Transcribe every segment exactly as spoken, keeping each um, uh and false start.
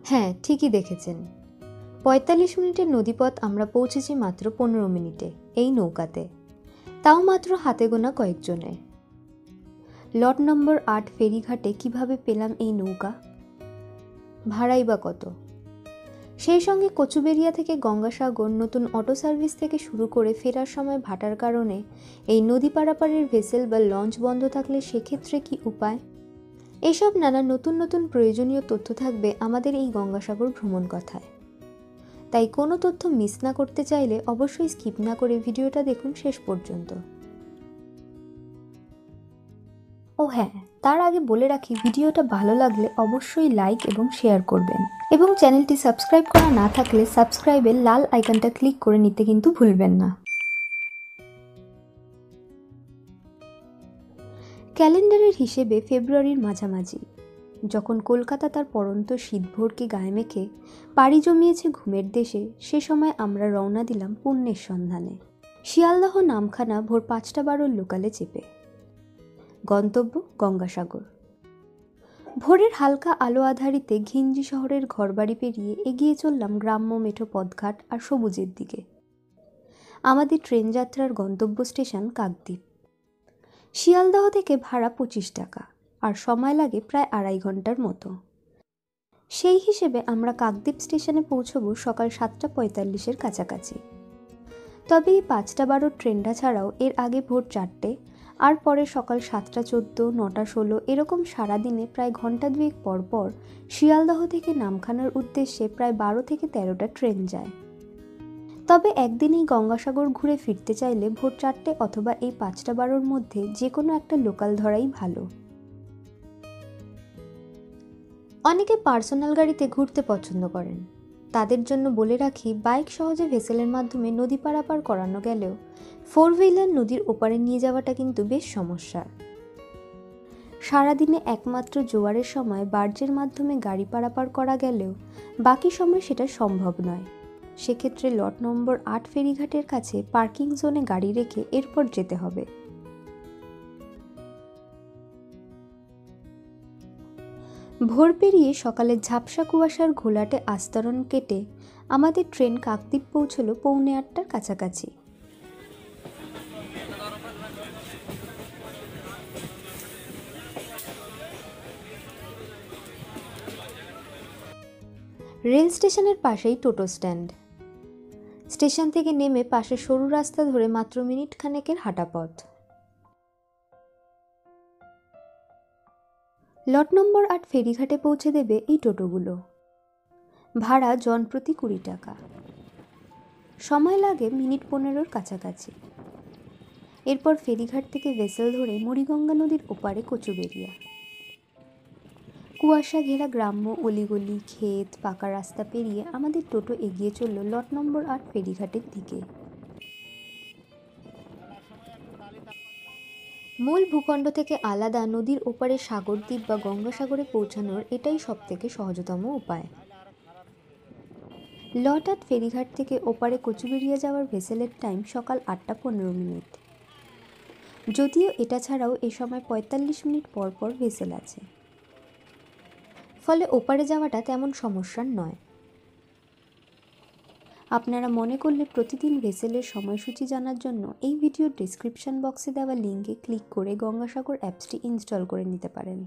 হ্যাঁ, ঠিকই দেখেছেন। পঁয়তাল্লিশ মিনিটের নদীপথ আমরা পৌঁছেছি মাত্র পনেরো মিনিটে এই নৌকাতে, তাও মাত্র হাতে গোনা কয়েকজনে। লট নম্বর আট ফেরিঘাটে কিভাবে পেলাম এই নৌকা? ভাড়াই বা কত? সেই সঙ্গে কচুবেড়িয়া থেকে গঙ্গাসাগর নতুন অটো সার্ভিস থেকে শুরু করে ফেরার সময় ভাটার কারণে এই নদী পারাপারের ভেসেল বা লঞ্চ বন্ধ থাকলে সেক্ষেত্রে কি উপায়? এসব নানা নতুন নতুন প্রয়োজনীয় তথ্য থাকবে আমাদের এই গঙ্গাসাগর ভ্রমণ কথায়। তাই কোনো তথ্য মিস না করতে চাইলে অবশ্যই স্কিপ না করে ভিডিওটা দেখুন শেষ পর্যন্ত। ও হ্যাঁ, তার আগে বলে রাখি, ভিডিওটা ভালো লাগলে অবশ্যই লাইক এবং শেয়ার করবেন, এবং চ্যানেলটি সাবস্ক্রাইব করা না থাকলে সাবস্ক্রাইবের লাল আইকনটা ক্লিক করে নিতে কিন্তু ভুলবেন না। ক্যালেন্ডারের হিসেবে ফেব্রুয়ারির মাঝামাঝি, যখন কলকাতা তার পড়ন্ত শীতভোরকে গায়ে মেখে পাড়ি জমিয়েছে ঘুমের দেশে, সে সময় আমরা রওনা দিলাম পুণ্যের সন্ধানে। শিয়ালদহ নামখানা ভোর পাঁচটা বারোর লোকালে চেপে। গন্তব্য গঙ্গাসাগর। ভোরের হালকা আলো আধারিতে ঘিঞ্জি শহরের ঘরবাড়ি পেরিয়ে এগিয়ে চললাম গ্রাম্য মেঠো পথঘাট আর সবুজের দিকে। আমাদের ট্রেন যাত্রার গন্তব্য স্টেশন কাকদ্বীপ। শিয়ালদহ থেকে ভাড়া পঁচিশ টাকা, আর সময় লাগে প্রায় আড়াই ঘন্টার মতো। সেই হিসেবে আমরা কাকদ্বীপ স্টেশনে পৌঁছবো সকাল সাতটা পঁয়তাল্লিশের কাছাকাছি। তবে এই পাঁচটা বারোর ট্রেনটা ছাড়াও এর আগে ভোর চারটে, আর পরে সকাল সাতটা চোদ্দো, নটা ষোলো, এরকম সারাদিনে প্রায় ঘন্টা দুয়েক পর পর শিয়ালদহ থেকে নামখানার উদ্দেশ্যে প্রায় বারো থেকে তেরোটা ট্রেন যায়। তবে একদিনেই গঙ্গাসাগর ঘুরে ফিরতে চাইলে ভোর চারটে অথবা এই পাঁচটা বারোর মধ্যে যে কোনো একটা লোকাল ধরাই ভালো। অনেকে পার্সোনাল গাড়িতে ঘুরতে পছন্দ করেন, তাদের জন্য বলে রাখি, বাইক সহজে ভেসেলের মাধ্যমে নদী পারাপার করানো গেলেও ফোর হুইলার নদীর ওপারে নিয়ে যাওয়াটা কিন্তু বেশ সমস্যার। সারাদিনে একমাত্র জোয়ারের সময় বার্জের মাধ্যমে গাড়ি পারাপার করা গেলেও বাকি সময় সেটা সম্ভব নয়। সেক্ষেত্রে লট নম্বর আট ফেরিঘাটের কাছে পার্কিং জোনে গাড়ি রেখে এরপর যেতে হবে। ভোর পেরিয়ে সকালের ঝাপসা কুয়াশার ঘোলাটে আস্তরণ কেটে আমাদের ট্রেন কাকদ্বীপ পৌঁছলো পৌনে আটটার কাছাকাছি। রেল স্টেশনের পাশেই টোটো স্ট্যান্ড। স্টেশন থেকে নেমে পাশে সরু রাস্তা ধরে মাত্র মিনিট খানেকের হাঁটা পথ। লট নম্বর আট ফেরিঘাটে পৌঁছে দেবে এই টোটোগুলো। ভাড়া জনপ্রতি কুড়ি টাকা। সময় লাগে মিনিট পনেরোর কাছাকাছি। এরপর ফেরিঘাট থেকে ভেসেল ধরে মুড়িগঙ্গা নদীর ওপারে কচুবেড়িয়া। কুয়াশা ঘেরা গ্রাম্য অলিগলি, ক্ষেত, পাকা রাস্তা পেরিয়ে আমাদের টোটো এগিয়ে চলল লট নম্বর আট ফেরিঘাটের দিকে। মূল ভূখণ্ড থেকে আলাদা নদীর ওপারে সাগরদ্বীপ বা গঙ্গাসাগরে পৌঁছানোর এটাই সবথেকে সহজতম উপায়। লট আট ফেরিঘাট থেকে ওপারে কচুবেড়িয়া যাওয়ার ভেসেলের টাইম সকাল আটটা পনেরো মিনিট। যদিও এটা ছাড়াও এ সময় পঁয়তাল্লিশ মিনিট পর পর ভেসেল আছে, ফলে ওপারে যাওয়াটা তেমন সমস্যার নয়। আপনারা মনে করলে প্রতিদিন ভেসেলের সময়সূচি জানার জন্য এই ভিডিওর ডেসক্রিপশন বক্সে দেওয়া লিঙ্কে ক্লিক করে গঙ্গাসাগর অ্যাপসটি ইনস্টল করে নিতে পারেন।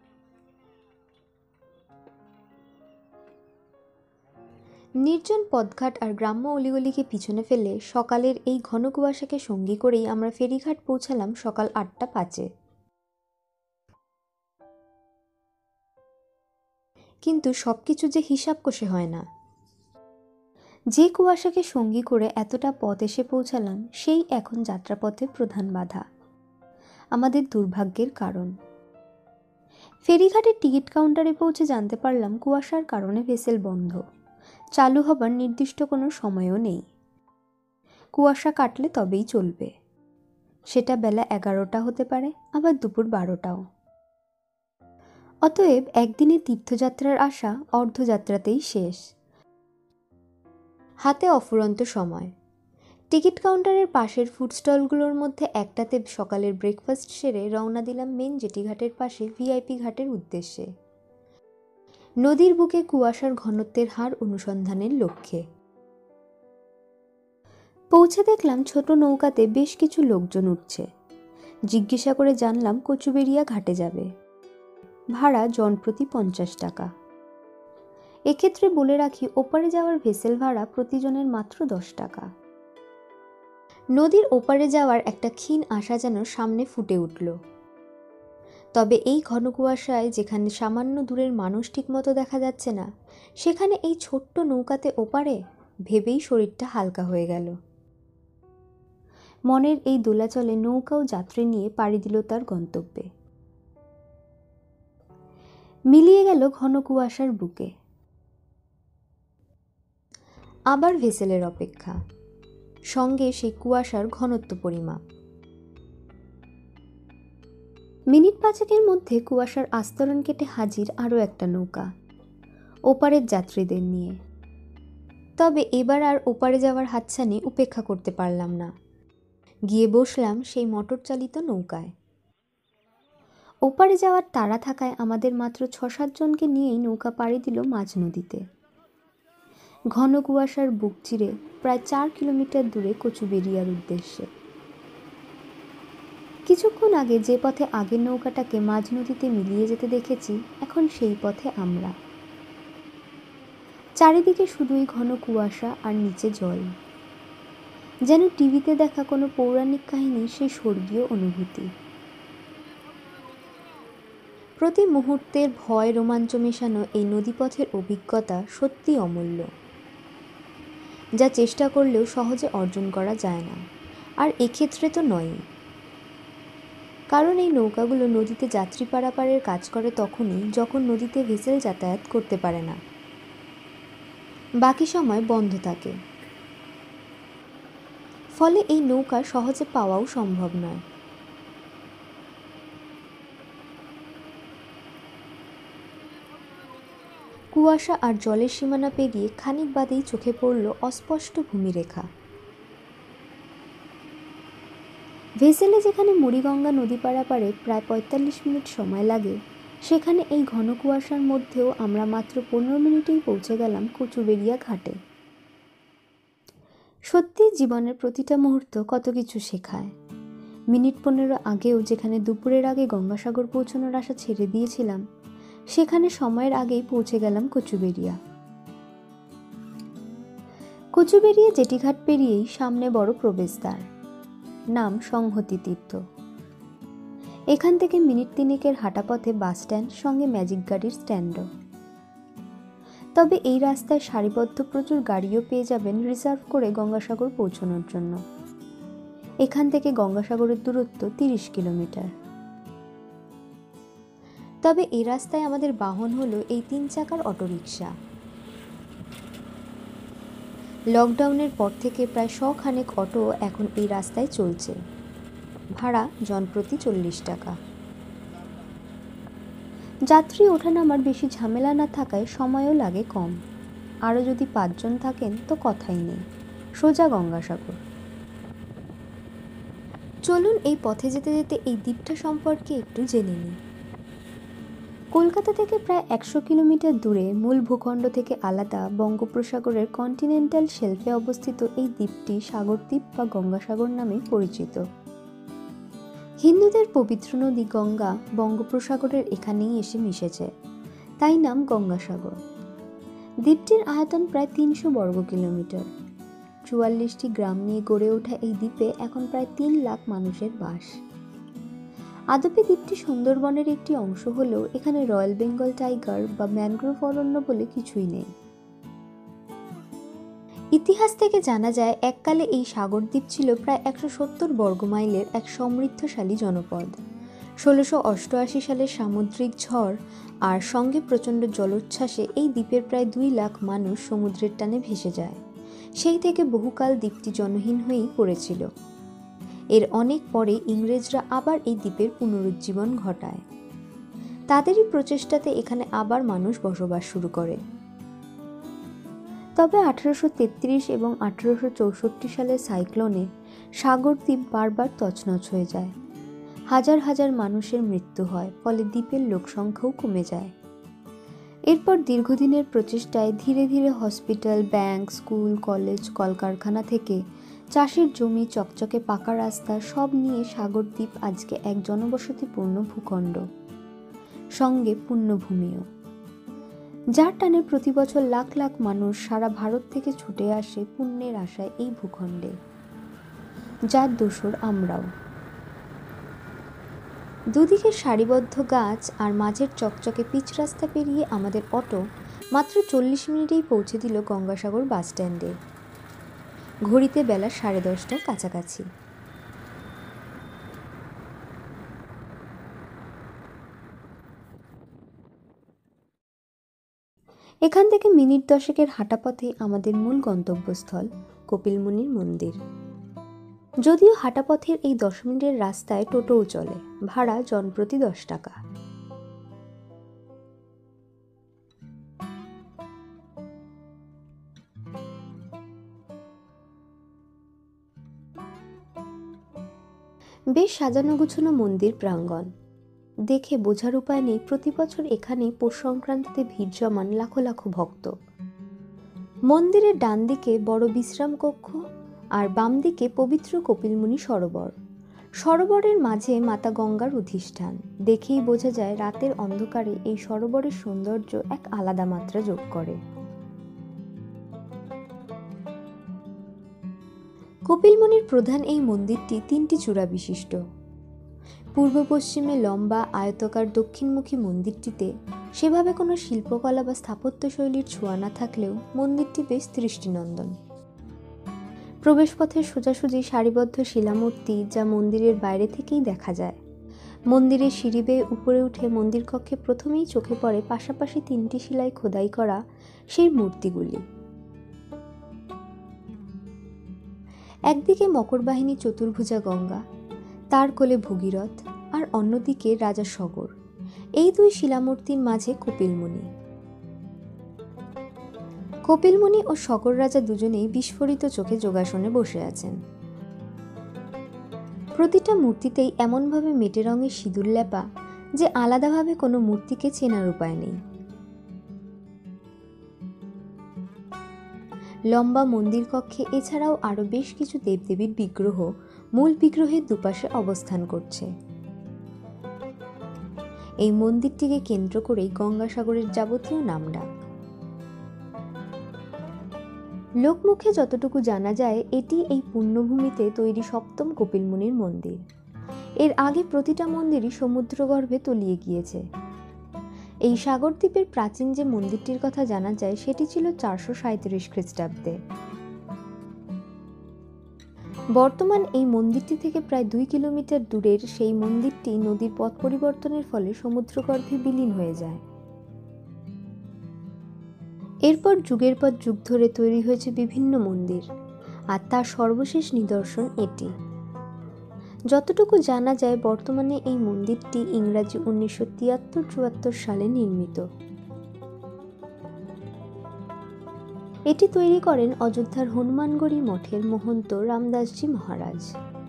নির্জন পথঘাট আর গ্রাম্য অলিগলিকে পিছনে ফেলে সকালের এই ঘন কুয়াশাকে সঙ্গী করেই আমরা ফেরিঘাট পৌঁছালাম সকাল আটটা পাঁচে। কিন্তু সবকিছু যে হিসাব কষে হয় না। যে কুয়াশাকে সঙ্গী করে এতটা পথ এসে পৌঁছালাম, সেই এখন যাত্রাপথের প্রধান বাধা, আমাদের দুর্ভাগ্যের কারণ। ফেরিঘাটের টিকিট কাউন্টারে পৌঁছে জানতে পারলাম কুয়াশার কারণে ভেসেল বন্ধ, চালু হবার নির্দিষ্ট কোনো সময়ও নেই। কুয়াশা কাটলে তবেই চলবে, সেটা বেলা এগারোটা হতে পারে, আবার দুপুর বারোটাও। অতএব একদিনে তীর্থযাত্রার আশা অর্ধযাত্রাতেই শেষ। হাতে অফুরন্ত সময়। টিকিট কাউন্টারের পাশের ফুড স্টলগুলোর মধ্যে একটাতে সকালের ব্রেকফাস্ট সেরে রওনা দিলাম মেন জেটি ঘাটের পাশে ভিআইপি ঘাটের উদ্দেশ্যে। নদীর বুকে কুয়াশার ঘনত্বের হার অনুসন্ধানের লক্ষ্যে পৌঁছে দেখলাম ছোট নৌকাতে বেশ কিছু লোকজন উঠছে। জিজ্ঞাসা করে জানলাম কচুবেড়িয়া ঘাটে যাবে। ভাড়া জনপ্রতি পঞ্চাশ টাকা। এক্ষেত্রে বলে রাখি, ওপারে যাওয়ার ভেসেল ভাড়া প্রতিজনের মাত্র দশ টাকা। নদীর ওপারে যাওয়ার একটা ক্ষীণ আশা যেন সামনে ফুটে উঠল। তবে এই ঘন কুয়াশায় যেখানে সামান্য দূরের মানুষ ঠিকমতো দেখা যাচ্ছে না, সেখানে এই ছোট্ট নৌকাতে ওপারে ভেবেই শরীরটা হালকা হয়ে গেল। মনের এই দোলাচলে নৌকাও যাত্রী নিয়ে পাড়ি দিল তার গন্তব্যে। মিলিয়ে গেল ঘন কুয়াশার বুকে। আবার ভেসেলের অপেক্ষা, সঙ্গে সেই কুয়াশার ঘনত্ব পরিমাপ। মিনিট পাঁচেকের মধ্যে কুয়াশার আস্তরণ কেটে হাজির আরও একটা নৌকা, ওপারের যাত্রীদের নিয়ে। তবে এবার আর ওপারে যাওয়ার হাতছানি উপেক্ষা করতে পারলাম না। গিয়ে বসলাম সেই মোটর চালিত নৌকায়। ওপারে যাওয়ার তাড়া থাকায় আমাদের মাত্র ছ সাতজনকে নিয়েই নৌকা পাড়ি দিল মাঝ নদীতে। ঘন কুয়াশার বুক চিরে প্রায় চার কিলোমিটার দূরে কচুবেড়িয়ার উদ্দেশ্যে। কিছুক্ষণ আগে যে পথে আগের নৌকাটাকে মাঝ নদীতে মিলিয়ে যেতে দেখেছি, এখন সেই পথে আমরা। চারিদিকে শুধুই ঘন কুয়াশা আর নিচে জল, যেন টিভিতে দেখা কোনো পৌরাণিক কাহিনীর সেই স্বর্গীয় অনুভূতি। প্রতি মুহূর্তের ভয় রোমাঞ্চ মেশানো এই নদীপথের অভিজ্ঞতা সত্যি অমূল্য, যা চেষ্টা করলেও সহজে অর্জন করা যায় না। আর এক্ষেত্রে তো নয়ই, কারণ এই নৌকাগুলো নদীতে যাত্রী পারাপারের কাজ করে তখনই যখন নদীতে ভেসেল যাতায়াত করতে পারে না, বাকি সময় বন্ধ থাকে। ফলে এই নৌকা সহজে পাওয়াও সম্ভব নয়। কুয়াশা আর জলের সীমানা পেরিয়ে খানিক বাদেই চোখে পড়ল অস্পষ্ট ভূমিরেখা। ভেসেলে যেখানে মুড়িগঙ্গা নদী পারাপারে প্রায় পঁয়তাল্লিশ মিনিট সময় লাগে, সেখানে এই ঘন কুয়াশার মধ্যেও আমরা মাত্র পনেরো মিনিটেই পৌঁছে গেলাম কচুবেড়িয়া ঘাটে। সত্যি জীবনের প্রতিটা মুহূর্ত কত কিছু শেখায়। মিনিট পনেরো আগেও যেখানে দুপুরের আগে গঙ্গাসাগর পৌঁছানোর আশা ছেড়ে দিয়েছিলাম, সেখানে সময়ের আগেই পৌঁছে গেলাম কচুবেড়িয়া। কচুবেড়িয়া জেটিঘাট পেরিয়েই সামনে বড় প্রবেশদ্বার, নাম সংহতি তীর্থ। এখান থেকে মিনিট তিনেকের হাঁটা পথে বাস স্ট্যান্ড, সঙ্গে ম্যাজিক গাড়ির স্ট্যান্ডও। তবে এই রাস্তায় সারিবদ্ধ প্রচুর গাড়িও পেয়ে যাবেন রিজার্ভ করে গঙ্গাসাগর পৌঁছানোর জন্য। এখান থেকে গঙ্গাসাগরের দূরত্ব তিরিশ কিলোমিটার। তবে এই রাস্তায় আমাদের বাহন হলো এই তিন চাকার অটোরিকশা। লকডাউনের পর থেকে প্রায় শখানেক অটো এখন এই রাস্তায় চলছে। ভাড়া জনপ্রতি চল্লিশ টাকা। যাত্রী ওঠানামার বেশি ঝামেলা না থাকায় সময়ও লাগে কম। আরও যদি পাঁচজন থাকেন তো কথাই নেই, সোজা গঙ্গাসাগর। চলুন এই পথে যেতে যেতে এই দ্বীপটা সম্পর্কে একটু জেনে নিই। কলকাতা থেকে প্রায় একশো কিলোমিটার দূরে মূল ভূখণ্ড থেকে আলাদা বঙ্গোপসাগরের কন্টিনেন্টাল শেলফে অবস্থিত এই দ্বীপটি সাগরদ্বীপ বা গঙ্গাসাগর নামে পরিচিত। হিন্দুদের পবিত্র নদী গঙ্গা বঙ্গোপসাগরের এখানেই এসে মিশেছে, তাই নাম গঙ্গাসাগর। দ্বীপটির আয়তন প্রায় তিনশো বর্গ কিলোমিটার। চুয়াল্লিশটি গ্রাম নিয়ে গড়ে ওঠা এই দ্বীপে এখন প্রায় তিন লাখ মানুষের বাস। আদপে দ্বীপটি সুন্দরবনের একটি অংশ হলেও এখানে রয়্যাল বেঙ্গল টাইগার বা ম্যানগ্রোভ অরণ্য বলে কিছুই নেই। ইতিহাস থেকে জানা যায়, এককালে এই সাগরদ্বীপ ছিল প্রায় একশো সত্তর বর্গমাইলের এক সমৃদ্ধশালী জনপদ। ষোলোশো অষ্টআশি সালের সামুদ্রিক ঝড় আর সঙ্গে প্রচণ্ড জলোচ্ছ্বাসে এই দ্বীপের প্রায় দুই লাখ মানুষ সমুদ্রের টানে ভেসে যায়। সেই থেকে বহুকাল দ্বীপটি জনহীন হয়েই পড়েছিল। এর অনেক পরে ইংরেজরা আবার এই দ্বীপের পুনরুজ্জীবন ঘটায়। তাদেরই প্রচেষ্টাতে এখানে আবার মানুষ বসবাস শুরু করে। তবে আঠারোশো তেত্রিশ এবং আঠারোশো চৌষট্টি সালের সাইক্লোনে সাগরদ্বীপ বারবার তছনছ হয়ে যায়। হাজার হাজার মানুষের মৃত্যু হয়, ফলে দ্বীপের লোকসংখ্যাও কমে যায়। এরপর দীর্ঘদিনের প্রচেষ্টায় ধীরে ধীরে হসপিটাল, ব্যাংক, স্কুল, কলেজ, কলকারখানা থেকে চাষের জমি, চকচকে পাকা রাস্তা সব নিয়ে সাগরদ্বীপ আজকে এক জনবসতিপূর্ণ ভূখণ্ড, সঙ্গে পুণ্যভূমিও, যার টানে প্রতি বছর লাখ লাখ মানুষ সারা ভারত থেকে ছুটে আসে পুণ্যের আশায় এই ভূখণ্ডে, যার দোসর আমরাও। দুদিকে সারিবদ্ধ গাছ আর মাঝের চকচকে পিচ রাস্তা পেরিয়ে আমাদের অটো মাত্র চল্লিশ মিনিটেই পৌঁছে দিল গঙ্গাসাগর বাস স্ট্যান্ডে। ঘড়িতে বেলা সাড়ে দশটার কাছাকাছি। এখান থেকে মিনিট দশেকের হাঁটা পথে আমাদের মূল গন্তব্যস্থল কপিলমুনির মন্দির। যদিও হাঁটা পথের এই দশ মিনিটের রাস্তায় টোটোও চলে, ভাড়া জনপ্রতি দশ টাকা। বেশ সাজানো গুছানো মন্দির প্রাঙ্গণ, দেখে বোঝার উপায় নেই প্রতি বছর এখানে পৌষ সংক্রান্তিতে ভিড় জমান লাখো লাখো ভক্ত। মন্দিরের ডান দিকে বড় বিশ্রাম কক্ষ আর বাম দিকে পবিত্র কপিলমুনি সরোবর। সরোবরের মাঝে মাতা গঙ্গার অধিষ্ঠান, দেখেই বোঝা যায় রাতের অন্ধকারে এই সরোবরের সৌন্দর্য এক আলাদা মাত্রা যোগ করে। কপিলমুনির প্রধান এই মন্দিরটি তিনটি চূড়া বিশিষ্ট। পূর্ব পশ্চিমে লম্বা আয়তাকার দক্ষিণমুখী মন্দিরটিতে সেভাবে কোনো শিল্পকলা বা স্থাপত্যশৈলীর ছোঁয়া না থাকলেও মন্দিরটি বেশ দৃষ্টিনন্দন। প্রবেশপথের সোজাসুজি সারিবদ্ধ শিলামূর্তি, যা মন্দিরের বাইরে থেকেই দেখা যায়। মন্দিরের সিঁড়ি বেয়ে উপরে উঠে মন্দির কক্ষে প্রথমেই চোখে পড়ে পাশাপাশি তিনটি শিলায় খোদাই করা সেই মূর্তিগুলি। একদিকে মকরবাহিনী চতুর্ভুজা গঙ্গা, তার কোলে ভগীরথ, আর অন্যদিকে রাজা সগর। এই দুই শিলামূর্তির মাঝে কপিলমুনি। কপিলমুনি ও সগর রাজা দুজনেই বিস্ফোরিত চোখে যোগাসনে বসে আছেন। প্রতিটা মূর্তিতেই এমনভাবে মেটে রঙের সিঁদুর লেপা যে আলাদাভাবে কোনো মূর্তিকে চেনার উপায় নেই। লম্বা মন্দির কক্ষে এছাড়াও আরও বেশ কিছু দেবদেবীর বিগ্রহ মূল বিগ্রহের দুপাশে অবস্থান করছে। এই মন্দিরটিকে কেন্দ্র করেই গঙ্গাসাগরের যাবতীয় নামডাক। লোকমুখে যতটুকু জানা যায়, এটি এই পুণ্যভূমিতে তৈরি সপ্তম কপিলমুনির মন্দির। এর আগে প্রতিটা মন্দিরই সমুদ্রগর্ভে তলিয়ে গিয়েছে। এই সাগরদ্বীপের প্রাচীন যে মন্দিরটির কথা জানা যায় সেটি ছিল চারশো সাঁইত্রিশ খ্রিস্টাব্দে। বর্তমান এই মন্দিরটি থেকে প্রায় দুই কিলোমিটার দূরের সেই মন্দিরটি নদীর পথ পরিবর্তনের ফলে সমুদ্রগর্ভে বিলীন হয়ে যায়। এরপর যুগের পর যুগ ধরে তৈরি হয়েছে বিভিন্ন মন্দির, আর তার সর্বশেষ নিদর্শন এটি। যতটুকু জানা যায়, বর্তমানে এই মন্দিরটি ইংরাজি উনিশশো তিয়াত্তর চুয়াত্তর সালে নির্মিত। এটি তৈরি করেন অযোধ্যার হনুমানগড়ি মঠের মহন্ত রামদাসজি মহারাজ।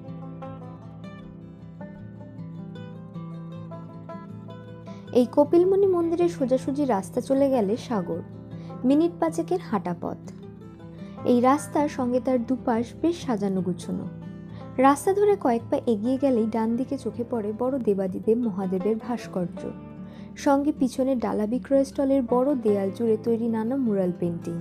এই কপিলমুনি মন্দিরের সোজাসুজি রাস্তা চলে গেলে সাগর, মিনিট পাঁচেকের হাঁটা পথ। এই রাস্তার সঙ্গে তার দুপাশ বেশ সাজানো গুছানো। রাস্তা ধরে কয়েক পা এগিয়ে গেলেই ডান দিকে চোখে পড়ে বড় দেবাদিদেব মহাদেবের ভাস্কর্য, সঙ্গে পিছনে ডালা বিক্রয় স্টলের বড় দেয়াল জুড়ে তৈরি নানা মুরাল পেন্টিং,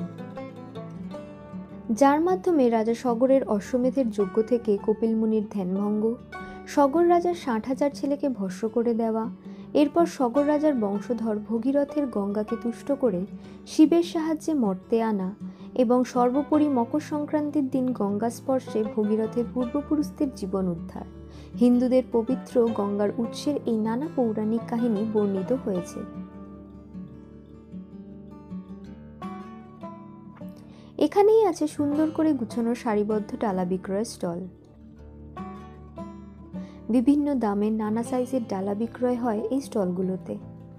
যার মাধ্যমে রাজা সগরের অশ্বমেধের যজ্ঞ থেকে কপিলমুনির ধ্যানভঙ্গ, সগর রাজার ষাট হাজার ছেলেকে ভস্ম করে দেওয়া, এরপর সগর রাজার বংশধর ভগীরথের গঙ্গাকে তুষ্ট করে শিবের সাহায্যে মর্তে আনা, এবং সর্বোপরি মকর সংক্রান্তির দিন গঙ্গা স্পর্শে ভগীরথের পূর্বপুরুষদের জীবন উদ্ধার, হিন্দুদের পবিত্র গঙ্গার উৎসের এই নানা পৌরাণিক কাহিনী বর্ণিত হয়েছে। এখানেই আছে সুন্দর করে গুছানো সারিবদ্ধ ডালা বিক্রয় স্টল। বিভিন্ন দামের নানা সাইজের ডালা বিক্রয় হয় এই স্টলগুলোতে।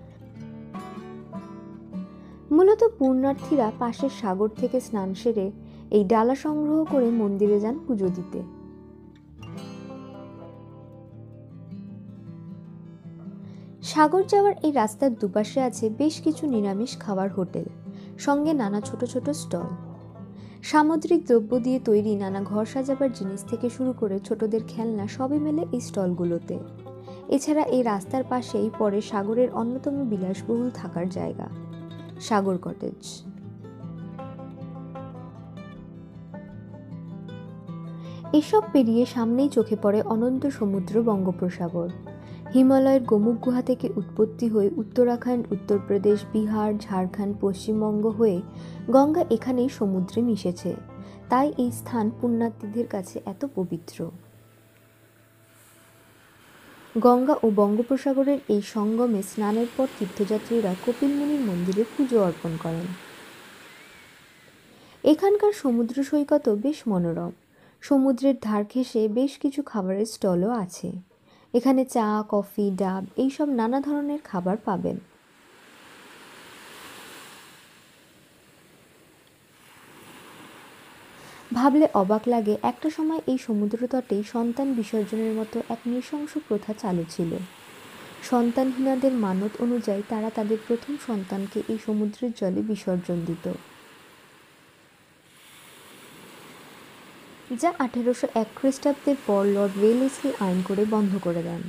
মূলত পুণ্যার্থীরা পাশের সাগর থেকে স্নান সেরে এই ডালা সংগ্রহ করে মন্দিরে যান পুজো দিতে। সাগর যাওয়ার এই রাস্তার দুপাশে আছে বেশ কিছু নিরামিষ খাবার হোটেল, সঙ্গে নানা ছোট ছোট স্টল। সামুদ্রিক দ্রব্য দিয়ে তৈরি নানা ঘর সাজাবার জিনিস থেকে শুরু করে ছোটদের খেলনা সবই মেলে এই স্টলগুলোতে। এছাড়া এই রাস্তার পাশেই পড়ে সাগরের অন্যতম বিলাসবহুল থাকার জায়গা, সাগর কটেজ। এসব পেরিয়ে সামনেই চোখে পড়ে অনন্ত সমুদ্র বঙ্গোপসাগর। হিমালয়ের গোমুখ গুহা থেকে উৎপত্তি হয়ে উত্তরাখণ্ড, উত্তরপ্রদেশ, বিহার, ঝাড়খণ্ড, পশ্চিমবঙ্গ হয়ে গঙ্গা এখানেই সমুদ্রে মিশেছে। তাই এই স্থান পুণ্যার্থীদের কাছে এত পবিত্র। গঙ্গা ও বঙ্গোপসাগরের এই সঙ্গমে স্নানের পর তীর্থযাত্রীরা কপিলমুনির মন্দিরে পুজো অর্পণ করেন। এখানকার সমুদ্র সৈকতও বেশ মনোরম। সমুদ্রের ধার ঘেঁষে বেশ কিছু খাবারের স্টলও আছে। এখানে চা, কফি, ডাব এইসব নানা ধরনের খাবার পাবেন। ভাবলে অবাক লাগে, একটা সময় এই সমুদ্র তটেই সন্তান বিসর্জনের মতো এক নৃশংস প্রথা চালু ছিল। সন্তানহীনাদের মানত অনুযায়ী তারা তাদের প্রথম সন্তানকে এই সমুদ্রের জলে বিসর্জন দিত, যা আঠেরোশো এক খ্রিস্টাব্দের পর লর্ড ওয়েলেসলি আইন করে বন্ধ করে দেন।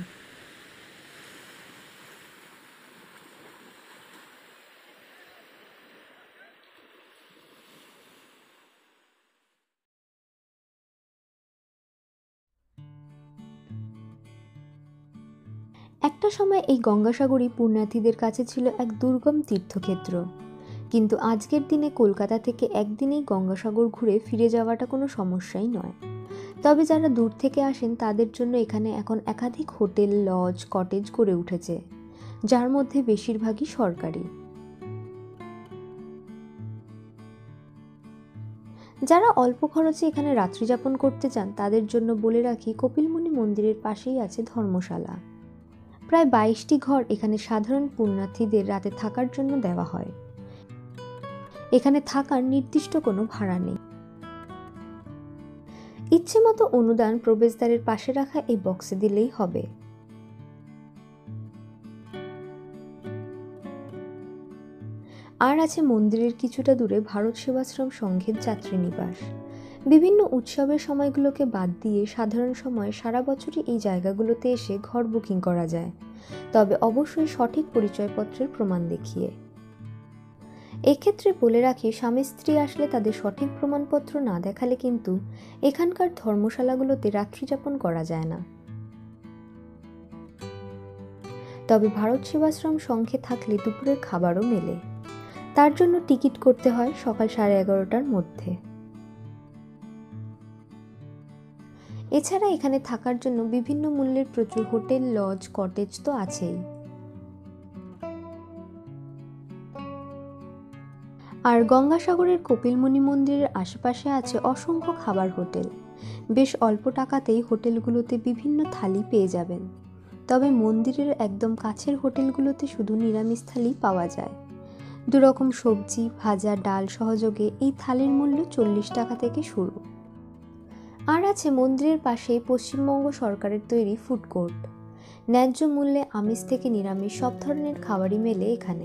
একটা সময় এই গঙ্গাসাগরই পুণ্যার্থীদের কাছে ছিল এক দুর্গম তীর্থক্ষেত্র, কিন্তু আজকের দিনে কলকাতা থেকে একদিনেই গঙ্গাসাগর ঘুরে ফিরে যাওয়াটা কোনো সমস্যাই নয়। তবে যারা দূর থেকে আসেন তাদের জন্য এখানে এখন একাধিক হোটেল, লজ, কটেজ গড়ে উঠেছে, যার মধ্যে বেশিরভাগই সরকারি। যারা অল্প খরচে এখানে রাত্রিযাপন করতে চান তাদের জন্য বলে রাখি, কপিলমুনি মন্দিরের পাশেই আছে ধর্মশালা। প্রায় বাইশটি ঘর এখানে সাধারণ পুণ্যার্থীদের রাতে থাকার জন্য দেওয়া হয়। এখানে থাকার নির্দিষ্ট কোনো ভাড়া নেই। ইচ্ছে মতো অনুদান প্রবেশদ্বারের পাশে রাখা এই বক্সে দিলেই হবে। আর আছে মন্দিরের কিছুটা দূরে ভারত সেবাশ্রম সংঘের যাত্রী নিবাস। বিভিন্ন উৎসবের সময়গুলোকে বাদ দিয়ে সাধারণ সময়ে সারা বছরই এই জায়গাগুলোতে এসে ঘর বুকিং করা যায়, তবে অবশ্যই সঠিক পরিচয়পত্রের প্রমাণ দেখিয়ে। এক্ষেত্রে বলে রাখি, স্বামী স্ত্রী আসলে তাদের সঠিক প্রমাণপত্র না দেখালে কিন্তু এখানকার ধর্মশালাগুলোতে রাত্রিযাপন করা যায় না। তবে ভারত সেবাশ্রম সংঘে থাকলে দুপুরের খাবারও মেলে। তার জন্য টিকিট করতে হয় সকাল সাড়ে এগারোটার মধ্যে। এছাড়া এখানে থাকার জন্য বিভিন্ন মূল্যের প্রচুর হোটেল, লজ, কটেজ তো আছেই। আর গঙ্গাসাগরের কপিলমুনি মন্দিরের আশেপাশে আছে অসংখ্য খাবার হোটেল। বেশ অল্প টাকাতেই হোটেলগুলোতে বিভিন্ন থালি পেয়ে যাবেন। তবে মন্দিরের একদম কাছের হোটেলগুলোতে শুধু নিরামিষ থালি পাওয়া যায়। দুরকম সবজি, ভাজা, ডাল সহযোগে এই থালির মূল্য চল্লিশ টাকা থেকে শুরু। আর আছে মন্দিরের পাশেই পশ্চিমবঙ্গ সরকারের তৈরি ফুড কোর্ট। ন্যায্য মূল্যে আমিষ থেকে নিরামিষ সব ধরনের খাবারই মেলে এখানে।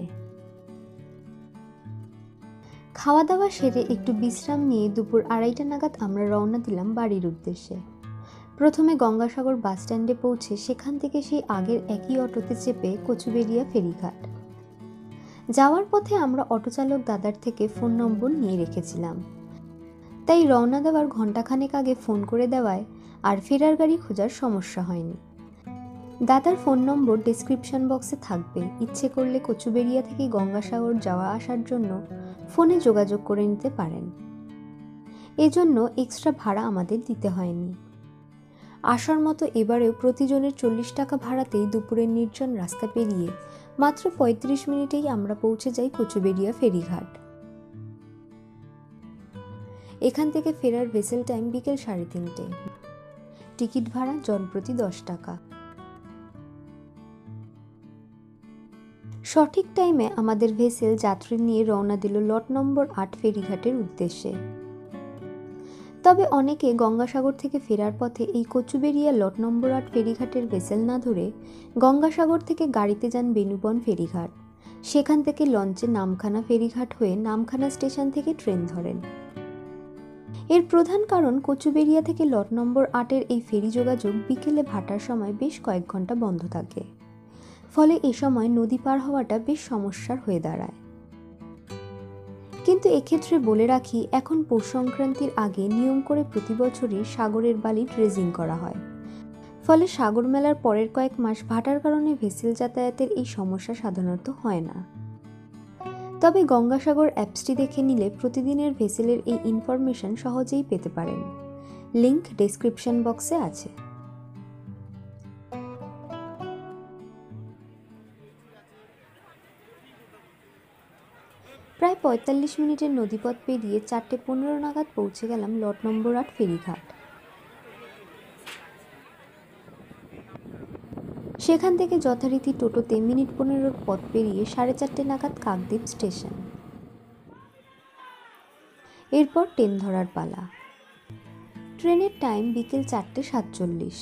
খাওয়া দাওয়া সেরে একটু বিশ্রাম নিয়ে দুপুর আড়াইটা নাগাদ আমরা রওনা দিলাম বাড়ির উদ্দেশ্যে। প্রথমে গঙ্গাসাগর বাস স্ট্যান্ডে পৌঁছে সেখান থেকে সেই আগের একই অটোতে চেপে কচুবেড়িয়া ফেরিঘাট। যাওয়ার পথে আমরা অটোচালক দাদার থেকে ফোন নম্বর নিয়ে রেখেছিলাম, তাই রওনা দেওয়ার ঘণ্টাখানেক আগে ফোন করে দেওয়ায় আর ফেরার গাড়ি খোঁজার সমস্যা হয়নি। দাদার ফোন নম্বর ডেসক্রিপশন বক্সে থাকবে, ইচ্ছে করলে কচুবেড়িয়া থেকে গঙ্গাসাগর যাওয়া আসার জন্য ফোনে যোগাযোগ করে নিতে পারেন। এজন্য এক্সট্রা ভাড়া আমাদের দিতে হয়নি। আসার মতো এবারেও প্রতিজনের চল্লিশ টাকা ভাড়াতেই দুপুরের নির্জন রাস্তা পেরিয়ে মাত্র পঁয়ত্রিশ মিনিটেই আমরা পৌঁছে যাই কচুবেড়িয়া ফেরিঘাট। এখান থেকে ফেরার ভেসেল টাইম বিকেল সাড়ে তিনটে। টিকিট ভাড়া জনপ্রতি দশ টাকা। সঠিক টাইমে আমাদের ভেসেল যাত্রী নিয়ে রওনা দিল লট নম্বর আট ফেরিঘাটের উদ্দেশ্যে। তবে অনেকে গঙ্গাসাগর থেকে ফেরার পথে এই কচুবেড়িয়া লট নম্বর আট ফেরিঘাটের ভেসেল না ধরে গঙ্গাসাগর থেকে গাড়িতে যান বেনুবন ফেরিঘাট। সেখান থেকে লঞ্চে নামখানা ফেরিঘাট হয়ে নামখানা স্টেশন থেকে ট্রেন ধরেন। এর প্রধান কারণ কচুবেড়িয়া থেকে লট নম্বর আটের এই ফেরি যোগাযোগ বিকেলে ভাটার সময় বেশ কয়েক ঘন্টা বন্ধ থাকে, ফলে এ সময় নদী পার হওয়াটা বেশ সমস্যার হয়ে দাঁড়ায়। কিন্তু এক্ষেত্রে বলে রাখি, এখন পৌষ সংক্রান্তির আগে নিয়ম করে প্রতি বছরই সাগরের বালি ড্রেজিং করা হয়, ফলে সাগর মেলার পরের কয়েক মাস ভাটার কারণে ভেসেল যাতায়াতের এই সমস্যা সাধারণত হয় না। তবে গঙ্গাসাগর অ্যাপসটি দেখে নিলে প্রতিদিনের ভেসেলের এই ইনফরমেশন সহজেই পেতে পারেন। লিংক ডেসক্রিপশন বক্সে আছে। প্রায় পঁয়তাল্লিশ মিনিটের নদীপথ পেরিয়ে চারটে পনেরো নাগাদ পৌঁছে গেলাম লট নম্বর আট ফেরিঘাট। সেখান থেকে যথারীতি টোটোতে মিনিট পনেরোর পথ পেরিয়ে সাড়ে চারটে নাগাদ কাকদ্বীপ স্টেশন। এরপর ট্রেন ধরার পালা। ট্রেনের টাইম বিকেল চারটে সাতচল্লিশ।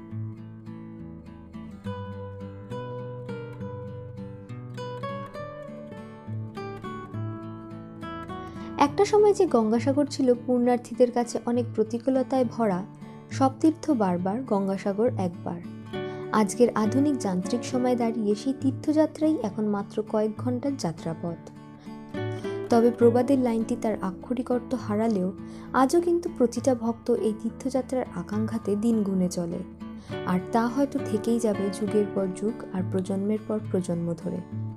একটা সময় যে গঙ্গাসাগর ছিল পুণ্যার্থীদের কাছে অনেক প্রতিকূলতায় ভরা, সব তীর্থ বারবার, গঙ্গাসাগর একবার। আজকের আধুনিক যান্ত্রিক সময় দাঁড়িয়ে সেই তীর্থযাত্রাই এখন মাত্র কয়েক ঘন্টার যাত্রাপথ। তবে প্রবাদের লাইনটি তার আক্ষরিক অর্থ হারালেও আজও কিন্তু প্রতিটা ভক্ত এই তীর্থযাত্রার আকাঙ্ক্ষাতে দিন গুনে চলে, আর তা হয়তো থেকেই যাবে যুগের পর যুগ আর প্রজন্মের পর প্রজন্ম ধরে।